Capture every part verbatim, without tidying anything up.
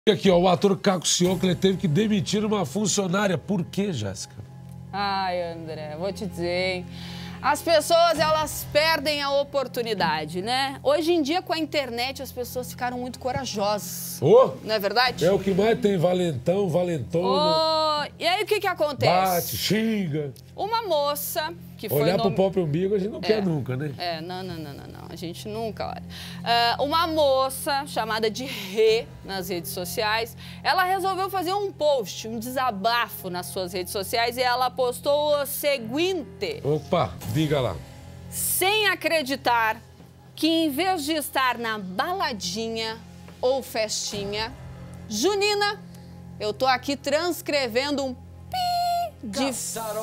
Aqui, ó, o ator Caco Ciocler teve que demitir uma funcionária. Por quê, Jéssica? Ai, André, vou te dizer, hein? As pessoas, elas perdem a oportunidade, né? Hoje em dia, com a internet, as pessoas ficaram muito corajosas. Oh, não é verdade? É o que mais tem valentão, valentona. Oh, e aí, o que que acontece? Bate, xinga. Uma moça que foi... Olhar nome... pro próprio umbigo a gente não é, quer nunca, né? É, não, não, não, não, não. A gente nunca olha. Uh, uma moça chamada de Rê nas redes sociais, ela resolveu fazer um post, um desabafo nas suas redes sociais e ela postou o seguinte. Opa, diga lá. Sem acreditar que em vez de estar na baladinha ou festinha junina, eu tô aqui transcrevendo um De,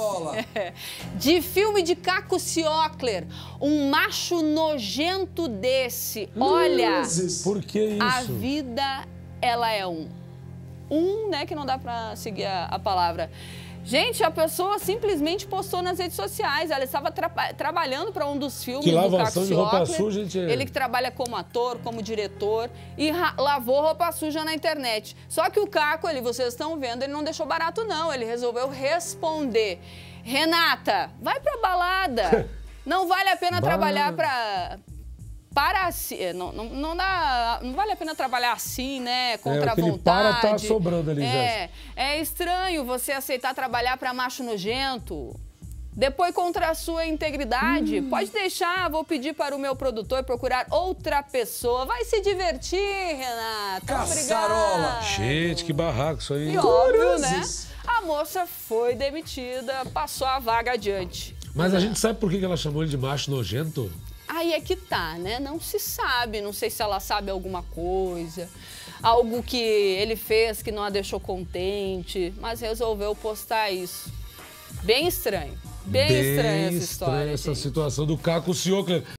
de filme de Caco Ciocler, um macho nojento desse. Olha, por que isso? A vida, ela é um. Um, né, que não dá pra seguir a, a palavra. Gente, a pessoa simplesmente postou nas redes sociais. Ela estava tra trabalhando para um dos filmes que do Caco lavação de Ciocler. roupa suja, gente. Ele que trabalha como ator, como diretor, e lavou roupa suja na internet. Só que o Caco, ali, vocês estão vendo, ele não deixou barato, não. Ele resolveu responder. Renata, vai pra balada. Não vale a pena trabalhar para... Para assim, não, não, não, dá, não vale a pena trabalhar assim, né? Contra é, a vontade. Para tá sobrando ali, é, é estranho você aceitar trabalhar para macho nojento. Depois, contra a sua integridade, hum. pode deixar, vou pedir para o meu produtor procurar outra pessoa. Vai se divertir, Renata. Caçarola. Gente, que barraco isso aí. E óbvio, né? A moça foi demitida, passou a vaga adiante. Mas a gente sabe por que ela chamou ele de macho nojento? Aí é que tá, né? Não se sabe, não sei se ela sabe alguma coisa, algo que ele fez que não a deixou contente, mas resolveu postar isso. Bem estranho, bem, bem estranha essa história. Bem estranha essa situação do Caco Ciocler.